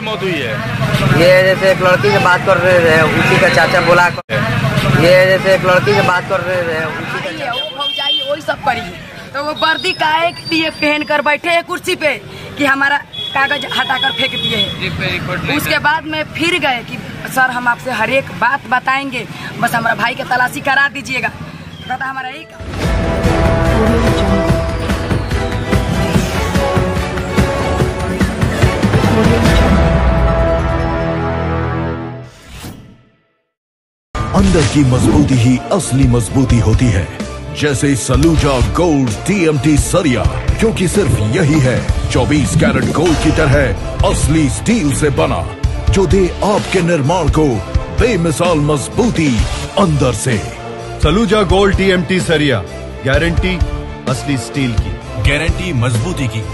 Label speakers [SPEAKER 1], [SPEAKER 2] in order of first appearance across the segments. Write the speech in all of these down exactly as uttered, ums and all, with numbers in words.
[SPEAKER 1] मौत हुई है?
[SPEAKER 2] ये जैसे एक लड़की से बात कर रहे थे, उसी का चाचा बोला। ये जैसे एक लड़की से बात कर रहे थे, उसी का चाचा
[SPEAKER 3] भौजाई वही सब करी, तो वो वर्दी काहे के लिए पहन कर बैठे है कुर्सी पे कि हमारा कागज हटाकर फेंक दिए। उसके बाद में फिर गए कि सर हम आपसे हर एक बात बताएंगे, बस हमारा भाई के तलाशी करा दीजिएगा। कहता हमारा एक
[SPEAKER 4] अंदर की मजबूती ही असली मजबूती होती है, जैसे सलूजा गोल्ड टीएमटी सरिया, क्योंकि सिर्फ यही है चौबीस कैरेट गोल्ड की तरह असली स्टील से बना, जो दे आपके निर्माण को बेमिसाल मजबूती अंदर से।
[SPEAKER 5] सलूजा गोल्ड टीएमटी सरिया, गारंटी असली स्टील की,
[SPEAKER 4] गारंटी मजबूती की।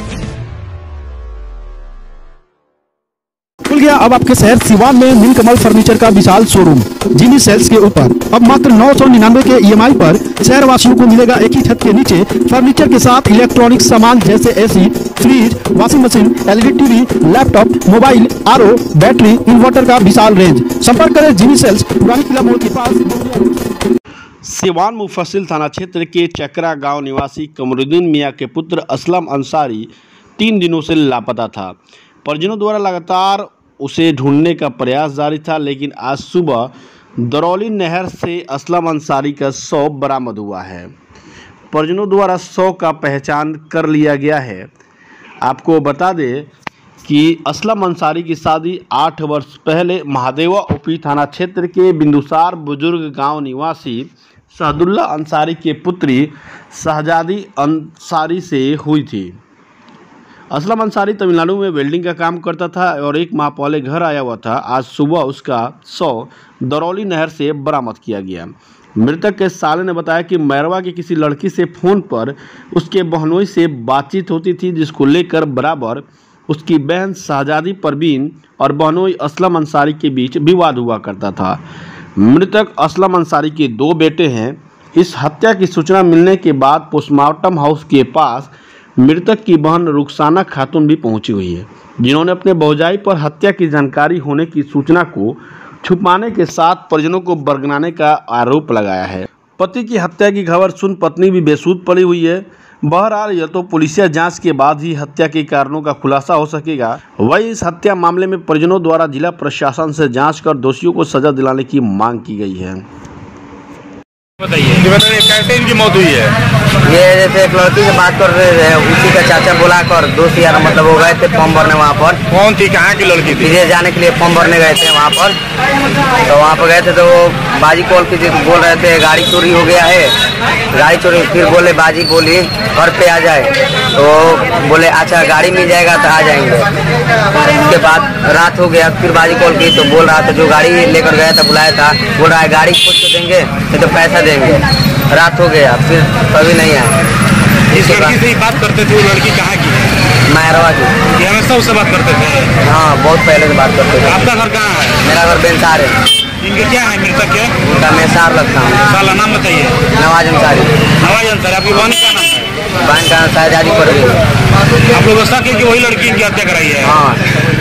[SPEAKER 6] खुल गया अब आपके शहर सिवान में नीलकमल फर्नीचर का विशाल शोरूम जिनी सेल्स के ऊपर। अब मात्र नौ सौ निन्यानवे के ईएमआई पर शहर वासियों को मिलेगा एक ही छत के नीचे फर्नीचर के साथ इलेक्ट्रॉनिक सामान जैसे AC, fridge, washing machine, LED TV, laptop, mobile, RO, battery, inverter का विशाल रेंज। संपर्क करें जिनी सेल्स, पुरानी किला मोड़ के पास।
[SPEAKER 7] सिवान मुफस्सिल थाना क्षेत्र के चकरा गांव निवासी कमरुद्दीन मियां के पुत्र असलम अंसारी तीन दिनों से लापता था। परिजनों द्वारा लगातार उसे ढूंढने का प्रयास जारी था, लेकिन आज सुबह दरौली नहर से असलम अंसारी का शव बरामद हुआ है। परिजनों द्वारा शव का पहचान कर लिया गया है। आपको बता दें कि असलम अंसारी की शादी आठ वर्ष पहले महादेवा उपी थाना क्षेत्र के बिंदुसार बुजुर्ग गांव निवासी शहदुल्ला अंसारी के पुत्री शहजादी अंसारी से हुई थी। असलम अंसारी तमिलनाडु में वेल्डिंग का काम करता था और एक माह पहले घर आया हुआ था। आज सुबह उसका शव दरौली नहर से बरामद किया गया। मृतक के साले ने बताया कि मैरवा की किसी लड़की से फ़ोन पर उसके बहनोई से बातचीत होती थी, जिसको लेकर बराबर उसकी बहन शहजादी परवीन और बहनोई असलम अंसारी के बीच विवाद हुआ करता था। मृतक असलम अंसारी के दो बेटे हैं। इस हत्या की सूचना मिलने के बाद पोस्टमार्टम हाउस के पास मृतक की बहन रुखसाना खातून भी पहुंची हुई है, जिन्होंने अपने भौजाई पर हत्या की जानकारी होने की सूचना को छुपाने के साथ परिजनों को बरगलाने का आरोप लगाया है। पति की हत्या की खबर सुन पत्नी भी बेसुध पड़ी हुई है। बहरहाल यह तो पुलिसिया जांच के बाद ही हत्या के कारणों का खुलासा हो सकेगा। वहीं इस हत्या मामले में परिजनों द्वारा जिला प्रशासन से जाँच कर दोषियों को सजा दिलाने की मांग की गई है।
[SPEAKER 1] बताइए कैसे इनकी मौत हुई है?
[SPEAKER 2] ये जैसे एक लड़की से बात कर रहे थे, उसी का चाचा बोला कर दोस्त यार मतलब वो गए थे फॉर्म भरने वहाँ पर।
[SPEAKER 1] कौन थी, कहाँ की लड़की थी?
[SPEAKER 2] विदेश जाने के लिए फॉर्म भरने गए थे वहाँ पर। तो वहाँ पर गए थे तो वो बाजी कॉल की बोल रहे थे गाड़ी चोरी हो गया है, गाड़ी चोरी। फिर बोले बाजी बोली घर पे आ जाए, तो बोले अच्छा गाड़ी मिल जाएगा तो आ जाएंगे। उसके बाद रात हो गया, फिर बाजी कॉल की तो बोल रहा था जो गाड़ी लेकर गया था बुलाया था, बोल रहा है गाड़ी खुद से देंगे नहीं तो पैसा देंगे। रात हो गया, फिर कभी नहीं आया।
[SPEAKER 1] इस लड़की से ही बात करते थे? वो लड़की कहाँ की है?
[SPEAKER 2] मैरवा की।
[SPEAKER 1] हमेशा उससे बात करते थे?
[SPEAKER 2] हाँ, बहुत पहले से बात करते थे।
[SPEAKER 1] आपका घर कहाँ है?
[SPEAKER 2] मेरा घर बेंसार है।
[SPEAKER 1] इनके क्या है मृतक के?
[SPEAKER 2] उनका मैं सार लगता हूँ।
[SPEAKER 1] साला नाम बताइए।
[SPEAKER 2] नवाज अंसारी।
[SPEAKER 1] नवाज अंसारी। आपकी बहन का नाम है?
[SPEAKER 2] बहन का शहजादी परवीन।
[SPEAKER 1] आप लोग शक है कि वही लड़की इनकी हत्या कराई है?
[SPEAKER 2] हाँ।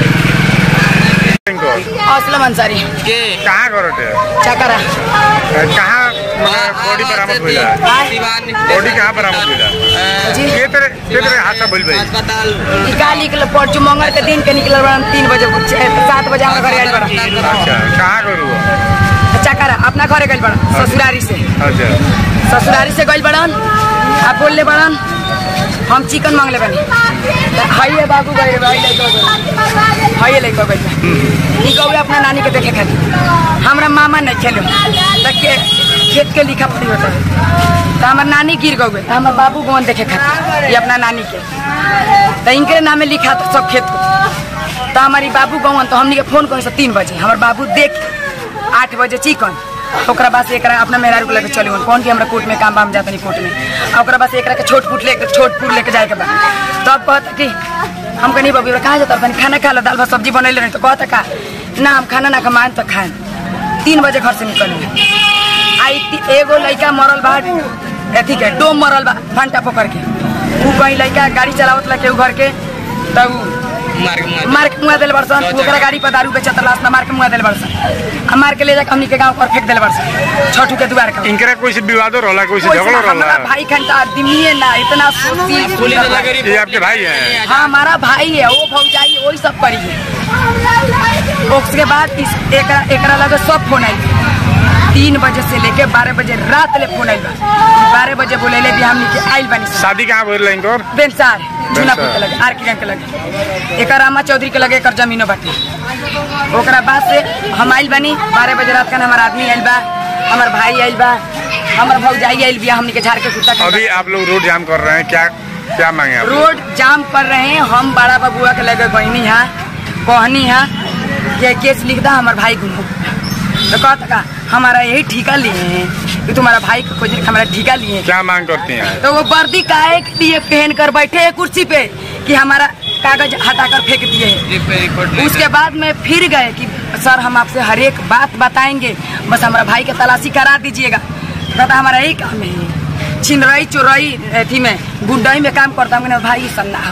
[SPEAKER 3] असलम अंसारी।
[SPEAKER 1] कहाँ करोटे?
[SPEAKER 3] चकरा।
[SPEAKER 1] कहाँ बॉडी बरामद हुई है? बॉडी कहाँ बरामद हुई है?
[SPEAKER 3] जी
[SPEAKER 1] के तरह के तरह हादसा भइल भाई?
[SPEAKER 3] निकाल निकल परसों मंगल के दिन के निकल बड़ा तीन बजे सात बजे हमारा घर आयल बड़ा।
[SPEAKER 1] अच्छा, कहाँ करू?
[SPEAKER 3] चकरा अपना घर गइल बड़ा ससुरारी से।
[SPEAKER 1] अच्छा,
[SPEAKER 3] ससुरारी से गइल बड़न। आप बोल ले बड़न हम चिकन मांग ले बनी। हाइए बाबू गए भाई लेके हाइए लेके गइल। ई गौवे अपना नानी के देखे खातिर हमरा मामा नहीं खेलो तक के खेत के लिखा पड़ी होता है। तो हमार नानी गिर गए, तो हमार बाबू गोन देखे खातिर ये अपना नानी के तो इनके नामे लिखा था सब खेत को। तो हमारी बाबू गवन तो हमने के फोन करी से तीन बजे हमारे बाबू देख आठ बजे चिकन। ओकरा बाद एक अपना मेहरारू को लेकर चले कौन की हमरा कोर्ट में काम बाम जाता नहीं कोर्ट में। ओकरा बाद एक छोट फूट लेकर छोट फूट लेके जाए के बाद तब कहता कि हम कहीं बाबू कहाँ जाता है खाना खा लो दाल भात सब्जी बनैले नहीं। तो कहता का ना हम खाना ना कमाए तो खाए। तीन बजे घर से निकल आई एगो लड़का मरल बा अथी के डोम मरल बा भंटा पकड़ के। वो कहीं लड़का गाड़ी चलावत ला के घर के तब मार के मुआ दिल बरसन ओकरा गाड़ी पर दारू बेचत लाश ना मार के मुआ दिल बरसन आ मार के ले जाके हमनी के गांव पर फेंक दिल बरसन छठू के द्वार का
[SPEAKER 1] इनकरा कोई से विवाद रहला कोई से झगड़ा रहला
[SPEAKER 3] हमारा भाई खंडा आदमी ना इतना सोची
[SPEAKER 1] ये आपके भाई हैं?
[SPEAKER 3] हाँ हमारा भाई है वो भौजाई वही सब करी है। उसके बाद इस एकरा एकरा लगे सब फोन आई तीन बजे से लेके बारह बजे रात ले फोन आई बारह बजे बोले ले भी हमनी के आइल बनी
[SPEAKER 1] शादी कहाँ बोल रहे इनकर?
[SPEAKER 3] बेंसार जूनापुर के लगे आर के लगे एक रामा चौधरी के लगे एक जमीनो बाटे ओकरा बाद से हम आइल बनी बारह बजे रात का हमारा आदमी आइल बा हमार भाई आइल बा हमार भौजाई आइल बिया हमनी के झाड़ के कुत्ता
[SPEAKER 1] अभी आप लोग रोड जाम कर रहे हैं क्या क्या मांगे आप?
[SPEAKER 3] रोड जाम कर रहे हैं हम बड़ा बबुआ के लगे बहनी है कहनी है कि केस लिख दा हमार भाई गुम तो कहता का हमारा यही ठिका लिए हैं कि तुम्हारा भाई को खोज हमारा ठिका लिए
[SPEAKER 1] क्या मांग करती हैं?
[SPEAKER 3] तो वो वर्दी काहे के लिए पहन कर बैठे हैं कुर्सी पे कि हमारा कागज हटाकर फेंक दिए। उसके बाद में फिर गए कि सर हम आपसे हर एक बात बताएंगे बस हमारा भाई की तलाशी करा दीजिएगा। कहता हमारा यही काम है छिनरई चोरई अथी में गुंडाई में काम करता हूँ भाई सन्ना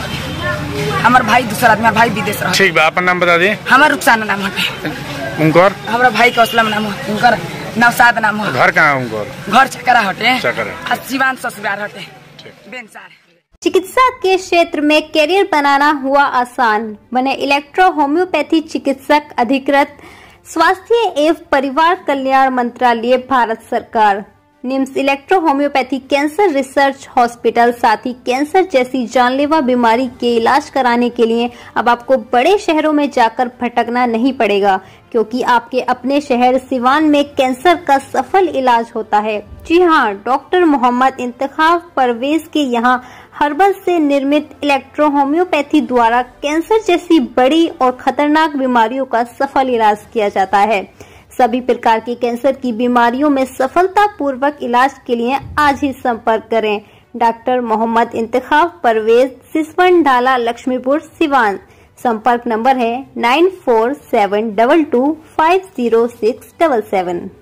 [SPEAKER 3] हमारा भाई दूसरा आदमी भाई विदेश रहा।
[SPEAKER 1] ठीक बा अपन नाम बता दी।
[SPEAKER 3] हमारा रुखसाना नाम है
[SPEAKER 1] उनकर
[SPEAKER 3] हमारा भाई का असलम नाम है उनकर नौसाद नाम है।
[SPEAKER 1] घर कहाँ उनकर?
[SPEAKER 3] घर चकरा हटे
[SPEAKER 1] चकरा
[SPEAKER 3] सिवान ससुराल हटे बेंसार।
[SPEAKER 8] चिकित्सा के क्षेत्र में करियर बनाना हुआ आसान, बने इलेक्ट्रो होम्योपैथी चिकित्सक अधिकृत स्वास्थ्य एवं परिवार कल्याण मंत्रालय भारत सरकार। NIMS electro homeopathy cancer research hospital साथ ही कैंसर जैसी जानलेवा बीमारी के इलाज कराने के लिए अब आपको बड़े शहरों में जाकर भटकना नहीं पड़ेगा, क्योंकि आपके अपने शहर सिवान में कैंसर का सफल इलाज होता है। जी हाँ, डॉक्टर मोहम्मद इंतखाब परवेज के यहाँ हर्बल से निर्मित इलेक्ट्रो होम्योपैथी द्वारा कैंसर जैसी बड़ी और खतरनाक बीमारियों का सफल इलाज किया जाता है। सभी प्रकार की कैंसर की बीमारियों में सफलता पूर्वक इलाज के लिए आज ही संपर्क करें। डॉक्टर मोहम्मद इंतखाब परवेज, सिसवन ढाला, लक्ष्मीपुर, सिवान। संपर्क नंबर है nine four seven double two five zero six double seven.